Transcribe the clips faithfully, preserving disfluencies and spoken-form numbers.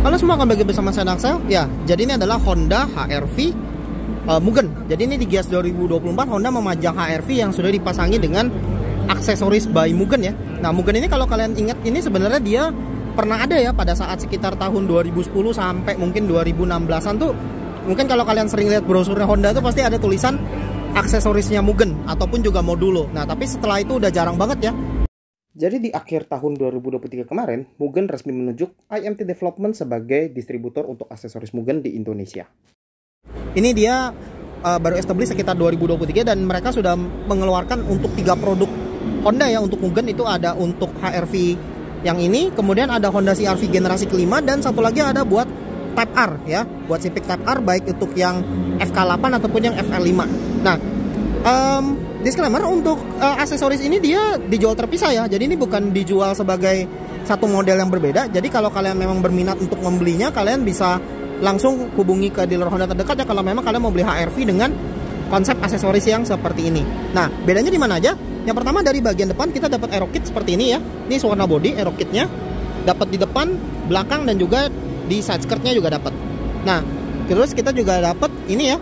Halo semua, kembali lagi bersama saya Naksel. Ya, jadi ini adalah Honda H R V uh, Mugen. Jadi ini di Gias dua ribu dua puluh empat Honda memajang H R V yang sudah dipasangi dengan aksesoris by Mugen ya. Nah, Mugen ini kalau kalian ingat, ini sebenarnya dia pernah ada ya pada saat sekitar tahun dua ribu sepuluh sampai mungkin dua ribu enam belasan tuh. Mungkin kalau kalian sering lihat brosurnya Honda tuh pasti ada tulisan aksesorisnya Mugen ataupun juga modulo. Nah, tapi setelah itu udah jarang banget ya. Jadi di akhir tahun dua ribu dua puluh tiga kemarin, Mugen resmi menunjuk I M T Development sebagai distributor untuk aksesoris Mugen di Indonesia. Ini dia uh, baru establish sekitar dua ribu dua puluh tiga dan mereka sudah mengeluarkan untuk tiga produk Honda ya untuk Mugen. Itu ada untuk H R V yang ini, kemudian ada Honda C R V generasi kelima, dan satu lagi ada buat Type R ya, buat Civic Type R, baik untuk yang F K delapan ataupun yang F L lima. Nah, um, disclaimer, untuk uh, aksesoris ini dia dijual terpisah ya. Jadi ini bukan dijual sebagai satu model yang berbeda. Jadi kalau kalian memang berminat untuk membelinya, kalian bisa langsung hubungi ke dealer Honda terdekat ya, kalau memang kalian mau beli H R V dengan konsep aksesoris yang seperti ini. Nah, bedanya di mana aja? Yang pertama, dari bagian depan kita dapat aero kit seperti ini ya. Ini warna body aero kitnya. Dapat di depan, belakang, dan juga di side skirtnya juga dapat. Nah, terus kita juga dapat ini ya,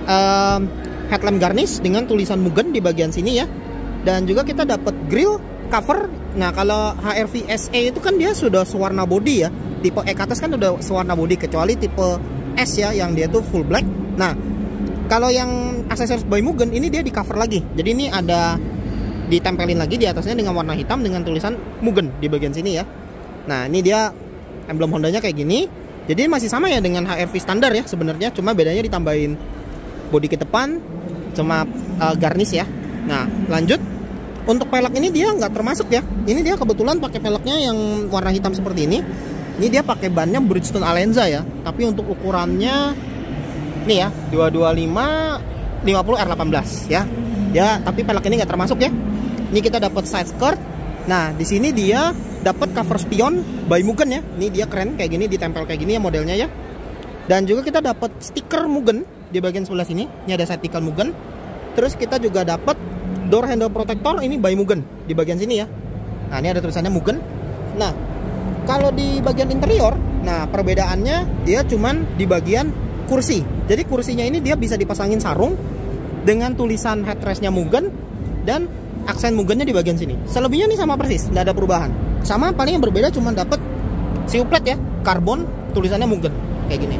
um, headlamp garnish dengan tulisan Mugen di bagian sini ya. Dan juga kita dapat grill cover. Nah, kalau H R V S E itu kan dia sudah sewarna body ya. Tipe E ke atas kan udah sewarna body, kecuali tipe S ya yang dia tuh full black. Nah, kalau yang aksesoris by Mugen ini dia di cover lagi. Jadi ini ada ditempelin lagi di atasnya dengan warna hitam dengan tulisan Mugen di bagian sini ya. Nah, ini dia emblem Hondanya kayak gini. Jadi masih sama ya dengan H R V standar ya sebenarnya, cuma bedanya ditambahin bodi ke depan cuma uh, garnish ya. Nah, lanjut untuk pelek ini dia nggak termasuk ya. Ini dia kebetulan pakai peleknya yang warna hitam seperti ini. Ini dia pakai bannya Bridgestone Alenza ya. Tapi untuk ukurannya ini ya dua dua lima lima puluh R delapan belas ya. Ya, tapi pelek ini nggak termasuk ya. Ini kita dapat side skirt. Nah, di sini dia dapat cover spion by Mugen ya. Ini dia keren kayak gini, ditempel kayak gini ya modelnya ya. Dan juga kita dapat stiker Mugen di bagian sebelah sini. Ini ada side Mugen. Terus kita juga dapat door handle protector ini by Mugen di bagian sini ya. Nah, ini ada tulisannya Mugen. Nah, kalau di bagian interior, nah perbedaannya dia cuman di bagian kursi. Jadi kursinya ini dia bisa dipasangin sarung dengan tulisan headrestnya Mugen dan aksen Mugennya di bagian sini. Selebihnya nih sama persis, nggak ada perubahan. Sama, paling yang berbeda cuma dapat siuplet ya, karbon, tulisannya Mugen kayak gini.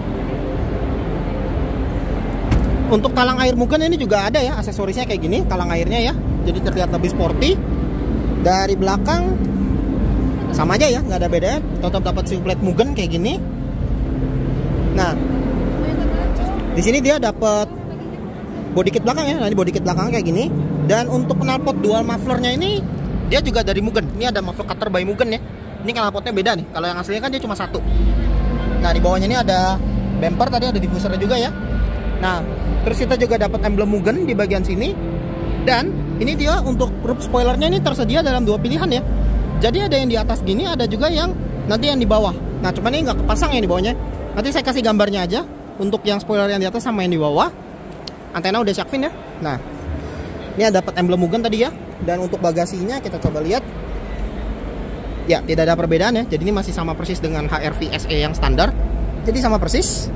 Untuk talang air Mugen ini juga ada ya, aksesorisnya kayak gini, talang airnya ya. Jadi terlihat lebih sporty. Dari belakang sama aja ya, nggak ada beda. Tetap dapat siuplet Mugen kayak gini. Nah, di sini dia dapat body kit belakang ya. Nah, ini body kit belakang kayak gini. Dan untuk knalpot dual mufflernya ini dia juga dari Mugen. Ini ada muffler cutter by Mugen ya. Ini knalpotnya beda nih. Kalau yang aslinya kan dia cuma satu. Nah, di bawahnya ini ada bumper, tadi ada diffusernya juga ya. Nah, terus kita juga dapat emblem Mugen di bagian sini. Dan ini dia untuk roof spoilernya ini tersedia dalam dua pilihan ya. Jadi ada yang di atas gini, ada juga yang nanti yang di bawah. Nah, cuman ini nggak kepasang ya di bawahnya. Nanti saya kasih gambarnya aja untuk yang spoiler yang di atas sama yang di bawah. Antena udah shark fin ya. Nah, ini ada dapat emblem Mugen tadi ya. Dan untuk bagasinya kita coba lihat. Ya, tidak ada perbedaan ya. Jadi ini masih sama persis dengan H R V S E yang standar. Jadi sama persis.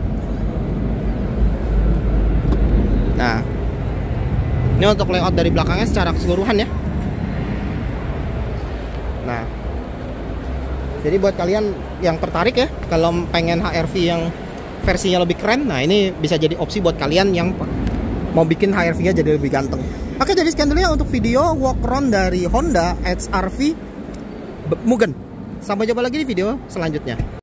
Nah, ini untuk layout dari belakangnya secara keseluruhan ya. Nah, jadi buat kalian yang tertarik ya, kalau pengen H R V yang versinya lebih keren, nah ini bisa jadi opsi buat kalian yang mau bikin H R V-nya jadi lebih ganteng. Oke, jadi sekian dulu ya untuk video walk around dari Honda H R V Mugen. Sampai jumpa lagi di video selanjutnya.